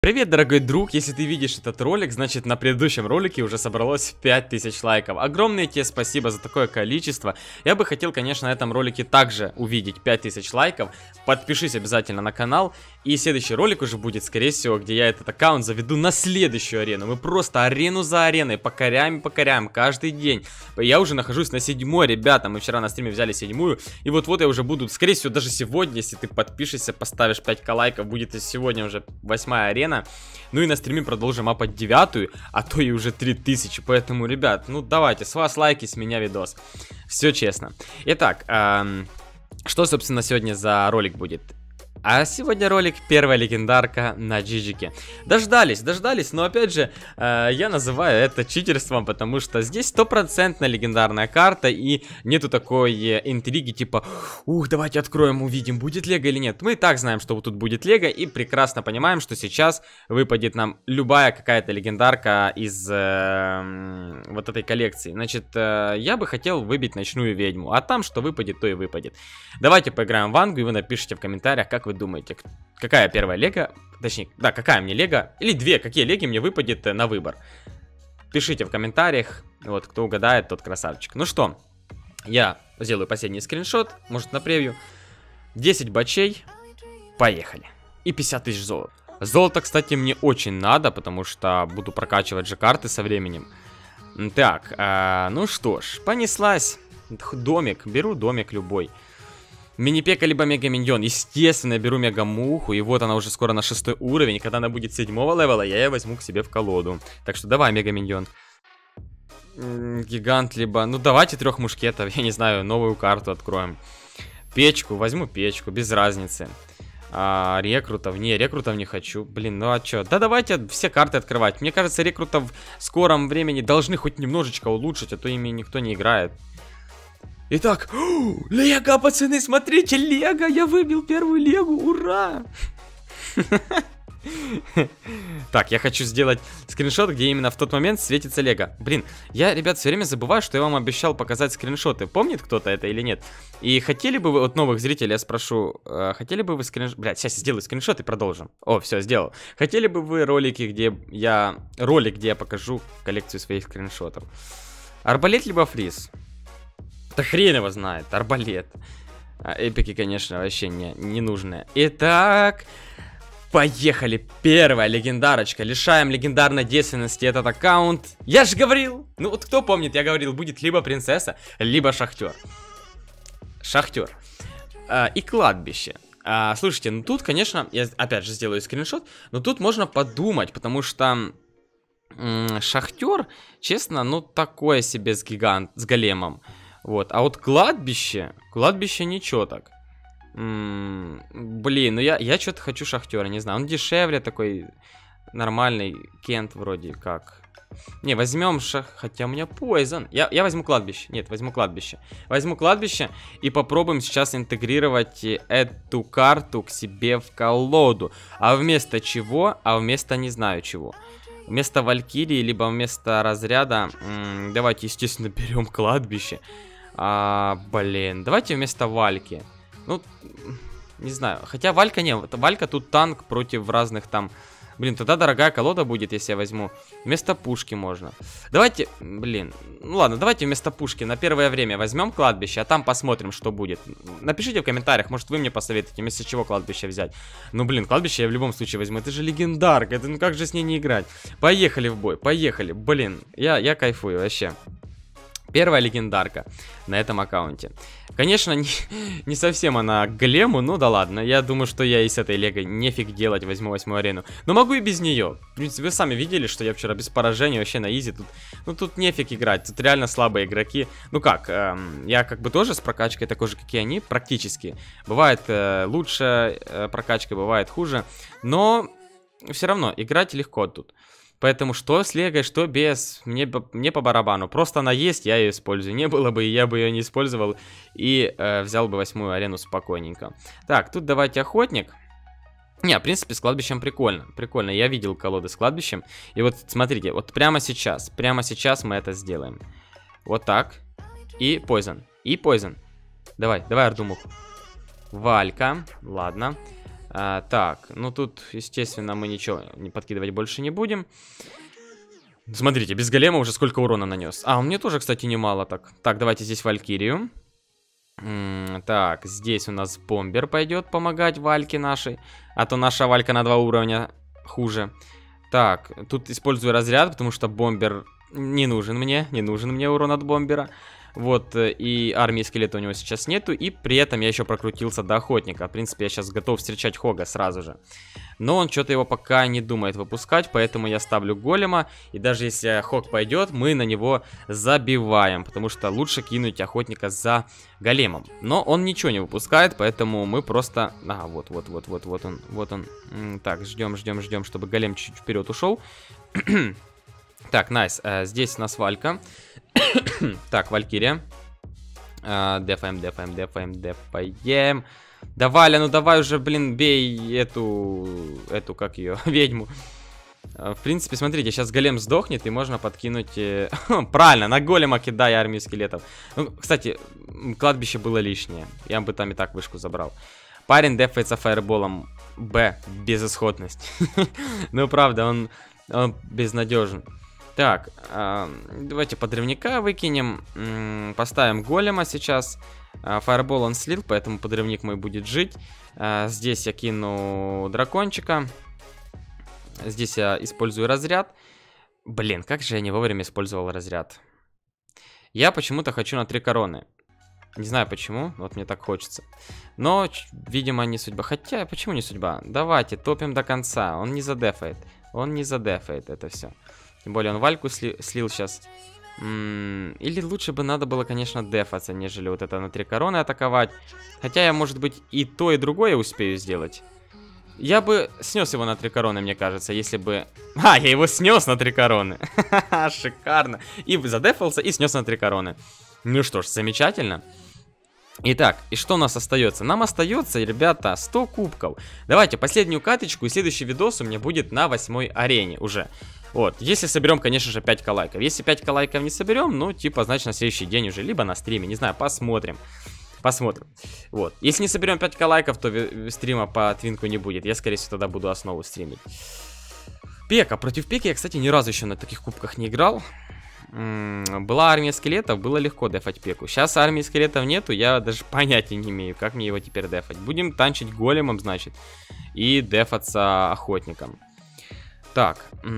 Привет, дорогой друг, если ты видишь этот ролик, значит на предыдущем ролике уже собралось 5000 лайков. Огромное тебе спасибо за такое количество. Я бы хотел, конечно, на этом ролике также увидеть 5000 лайков. Подпишись обязательно на канал. И следующий ролик уже будет, скорее всего, где я этот аккаунт заведу на следующую арену. Мы просто арену за ареной покоряем каждый день. Я уже нахожусь на 7-й, ребята. Мы вчера на стриме взяли 7-ю. И вот-вот я уже буду, скорее всего, даже сегодня, если ты подпишешься, поставишь 5к лайков, будет и сегодня уже 8-я арена. Ну и на стриме продолжим апать 9-ю, а то и уже 3000. Поэтому, ребят, ну давайте, с вас лайки, с меня видос. Все честно. Итак, что, собственно, сегодня за ролик будет? А сегодня ролик первая легендарка на Джиджике. Дождались, но опять же, я называю это читерством, потому что здесь стопроцентная легендарная карта и нету такой интриги типа, ух, давайте откроем, увидим, будет лего или нет. Мы и так знаем, что вот тут будет лего и прекрасно понимаем, что сейчас выпадет нам любая какая-то легендарка из вот этой коллекции. Значит, я бы хотел выбить ночную ведьму, а там что выпадет, то и выпадет. Давайте поиграем в Вангу и вы напишите в комментариях, как вы думаете, какая первая лего, точнее, да, какая мне лего, или две, какие леги мне выпадет на выбор. Пишите в комментариях, вот, кто угадает, тот красавчик. Ну что, я сделаю последний скриншот, может на превью. 10 бачей, поехали. И 50 тысяч золота. Золото, кстати, мне очень надо, потому что буду прокачивать же карты со временем. Так, ну что ж, понеслась. Домик, беру домик любой. Мини-пека либо мега-миньон. Естественно, я беру мега-муху. И вот она уже скоро на 6 уровень. И когда она будет 7-го левела, я ее возьму к себе в колоду. Так что давай, мега-миньон. Гигант либо... Ну давайте 3 мушкетов. Я не знаю, новую карту откроем. Печку, возьму печку, без разницы. Рекрутов. Не, рекрутов не хочу. Блин, ну а чё? Да давайте все карты открывать. Мне кажется, рекрутов в скором времени должны хоть немножечко улучшить, а то ими никто не играет. Итак, лего, пацаны, смотрите, лего, я выбил первую легу, ура! Так, я хочу сделать скриншот, где именно в тот момент светится лего. Блин, я, ребят, все время забываю, что я вам обещал показать скриншоты. Помнит кто-то это или нет? И хотели бы вы, от новых зрителей я спрошу, хотели бы вы скриншот... Блядь, сейчас я сделаю скриншот и продолжим. О, все, сделал. Хотели бы вы ролики, где я... Ролик, где я покажу коллекцию своих скриншотов? Арбалет либо фриз? Да хрен его знает, арбалет. Эпики, конечно, вообще не нужные. Итак, поехали. Первая легендарочка. Лишаем легендарной действенности этот аккаунт. Я же говорил. Ну вот кто помнит, я говорил, будет либо принцесса, либо шахтер. Шахтер. И кладбище. Слушайте, ну тут, конечно, я опять же сделаю скриншот, но тут можно подумать, потому что... Шахтер, честно, ну такое себе с големом. Вот, а вот кладбище ничего так. Блин, ну я что-то хочу шахтера, не знаю. Он дешевле такой, нормальный, Кент вроде как. Не, возьмем хотя у меня Poison. Я возьму кладбище, нет, возьму кладбище. Возьму кладбище и попробуем сейчас интегрировать эту карту к себе в колоду. А вместо чего? А вместо не знаю чего. Вместо Валькирии, либо вместо разряда, давайте, естественно, берем кладбище. Блин, давайте вместо Вальки. Ну, не знаю. Хотя Валька не, Валька тут танк против разных там. Блин, тогда дорогая колода будет, если я возьму. Вместо пушки можно. Давайте, блин, ну ладно, давайте вместо пушки на первое время возьмем кладбище, а там посмотрим, что будет. Напишите в комментариях, может вы мне посоветуете, вместо чего кладбище взять. Ну, блин, кладбище я в любом случае возьму. Это же легендарка, это, ну как же с ней не играть? Поехали в бой, поехали. Блин, я кайфую вообще. Первая легендарка на этом аккаунте. Конечно, не совсем она к голему, ну да ладно. Я думаю, что я и с этой лего нефиг делать, возьму 8-ю арену. Но могу и без нее. Вы сами видели, что я вчера без поражений вообще на изи. Ну тут нефиг играть, тут реально слабые игроки. Ну как, я как бы тоже с прокачкой такой же, как и они, практически. Бывает лучше прокачка, бывает хуже. Но все равно играть легко тут. Поэтому что с легой, что без, мне по барабану. Просто она есть, я ее использую. Не было бы, я бы ее не использовал. И взял бы 8-ю арену спокойненько. Так, тут давайте охотник. Не, в принципе, с кладбищем прикольно. Прикольно, я видел колоды с кладбищем. И вот, смотрите, вот прямо сейчас мы это сделаем. Вот так. И Poison. Давай, Ардумух. Валька, ладно. Так, ну тут, естественно, мы ничего не подкидывать больше не будем. Смотрите, без голема уже сколько урона нанес. Он мне тоже, кстати, немало так. Так, давайте здесь Валькирию. Так, здесь у нас бомбер пойдет помогать Вальке нашей. А то наша Валька на 2 уровня хуже. Так, тут использую разряд, потому что бомбер не нужен мне урон от бомбера. Вот, и армии скелета у него сейчас нету. И при этом я еще прокрутился до охотника. В принципе, я сейчас готов встречать Хога сразу же. Но он что-то его пока не думает выпускать, поэтому я ставлю голема. И даже если Хог пойдет, мы на него забиваем. Потому что лучше кинуть охотника за големом. Но он ничего не выпускает, поэтому мы просто... вот он. Так, ждем, чтобы голем чуть-чуть вперед ушел. Так, найс. Здесь у нас Валька. Так, Валькирия. Дефаем. Давай, ну давай уже, блин, бей эту, как ее, ведьму. В принципе, смотрите, сейчас голем сдохнет, и можно подкинуть... Правильно, на голема кидай армию скелетов. Ну, кстати, кладбище было лишнее. Я бы там и так вышку забрал. Парень дефается фаерболом. Безысходность. Ну, правда, он безнадежен. Так, давайте подрывника выкинем. Поставим голема сейчас. Фаербол он слил, поэтому подрывник мой будет жить. Здесь я кину дракончика. Здесь я использую разряд. Блин, как же я не вовремя использовал разряд. Я почему-то хочу на 3 короны. Не знаю почему, вот мне так хочется. Но, видимо, не судьба. Хотя, почему не судьба? Давайте, топим до конца. Он не задефает. Это все. Тем более он Вальку слил сейчас. Или лучше бы надо было, конечно, дефаться, нежели вот это на 3 короны атаковать. Хотя я, может быть, и то, и другое успею сделать. Я бы снес его на 3 короны, мне кажется, если бы... я его снес на 3 короны. Шикарно. И задефался, и снес на 3 короны. Ну что ж, замечательно. Итак, и что у нас остается? Нам остается, ребята, 100 кубков. Давайте последнюю каточку, и следующий видос у меня будет на 8-й арене уже. Вот, если соберем, конечно же, 5 лайков. Если 5 лайков не соберем, ну, типа, значит, на следующий день уже, либо на стриме, не знаю, посмотрим. Вот, если не соберем 5 лайков, то стрима по твинку не будет. Я, скорее всего, тогда буду основу стримить. Пека, против Пеки я, кстати, ни разу еще на таких кубках не играл. Была армия скелетов, было легко дефать Пеку. Сейчас армии скелетов нету, я даже понятия не имею, как мне его теперь дефать. Будем танчить големом, значит, и дефаться охотником. Так,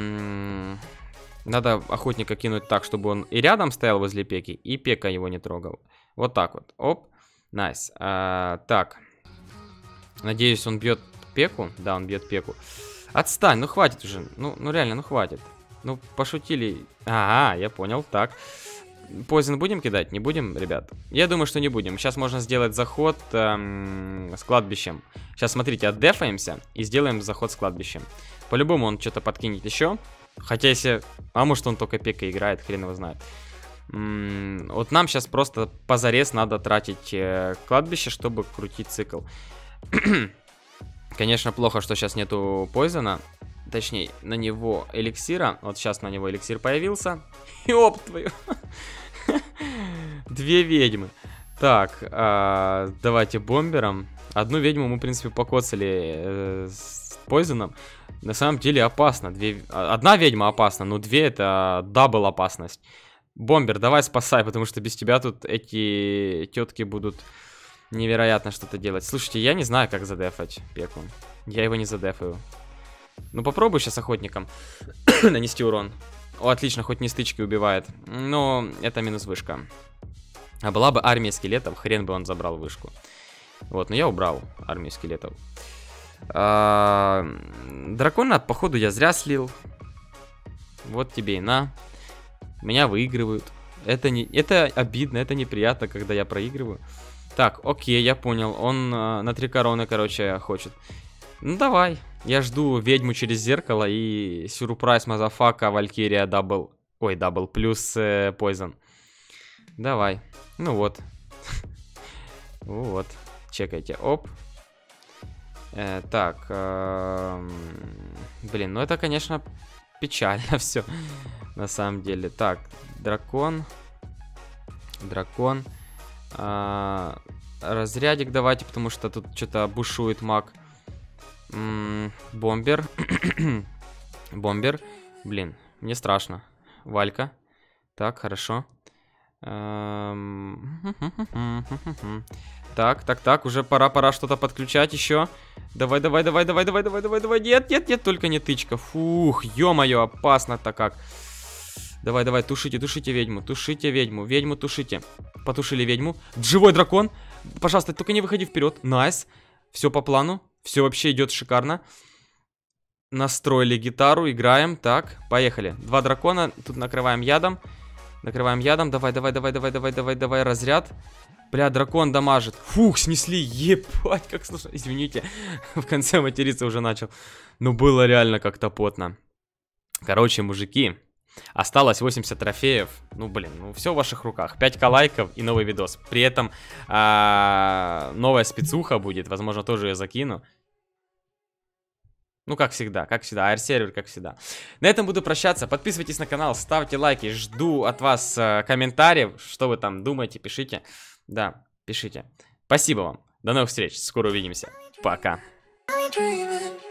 надо охотника кинуть так, чтобы он и рядом стоял возле Пеки, и Пека его не трогал. Вот так вот, оп, найс. Так, надеюсь, он бьет Пеку. Да, он бьет Пеку. Отстань, ну хватит уже, ну реально, ну хватит. Ну, пошутили. Я понял, так. Poison будем кидать? Не будем, ребят? Я думаю, что не будем. Сейчас можно сделать заход с кладбищем. Сейчас, смотрите, отдефаемся и сделаем заход с кладбищем. По-любому он что-то подкинет еще. Хотя если... может он только Пека играет, хрен его знает. Вот нам сейчас просто позарез надо тратить кладбище, чтобы крутить цикл. Конечно, плохо, что сейчас нету Poison. Точнее, на него эликсира. Вот сейчас на него эликсир появился. И оп, твою. 2 ведьмы. Так, давайте бомбером. Одну ведьму мы, в принципе, покоцали с Пойзоном. На самом деле опасно. Одна ведьма опасна, но 2 это дабл опасность. Бомбер, давай спасай, потому что без тебя тут эти тетки будут невероятно что-то делать. Слушайте, я не знаю, как задефать Пеку. Я его не задефаю. Ну попробуй сейчас охотником нанести урон. Отлично, хоть не стычки убивает. Но это минус вышка. А была бы армия скелетов, хрен бы он забрал вышку. Вот, но я убрал армию скелетов. Дракона, походу, я зря слил. Вот тебе и на. Меня выигрывают. Это обидно, это неприятно, когда я проигрываю. Так, окей, я понял. Он на 3 короны, короче, хочет. Ну давай, я жду ведьму через зеркало и сюрприз мазафака, Валькирия дабл. Ой, дабл плюс Poison. Давай, ну вот. Вот, чекайте, оп. Так, блин, ну это, конечно, печально все, на самом деле. Так, дракон. Разрядик давайте, потому что тут что-то бушует маг. Бомбер. Бомбер. Блин, мне страшно. Валька. Так, хорошо. Так, уже пора что-то подключать еще. Давай. Нет, только не тычка. Фух, ё-моё, опасно-то как. Давай, тушите ведьму, ведьму тушите. Потушили ведьму. Живой дракон. Пожалуйста, только не выходи вперед. Найс. Все по плану. Все вообще идет шикарно. Настроили гитару, играем. Так, поехали. 2 дракона, тут накрываем ядом. Давай, разряд. Бля, дракон дамажит. Фух, снесли, ебать, как сложно. Извините, в конце материться уже начал. Но было реально как-то потно. Короче, мужики, осталось 80 трофеев. Ну, блин, ну все в ваших руках. 5к лайков и новый видос. При этом новая спецуха будет. Возможно, тоже ее закину. Ну, как всегда, AR-сервер, как всегда. На этом буду прощаться. Подписывайтесь на канал, ставьте лайки. Жду от вас комментариев. Что вы там думаете, пишите. Да, пишите. Спасибо вам. До новых встреч. Скоро увидимся. Пока.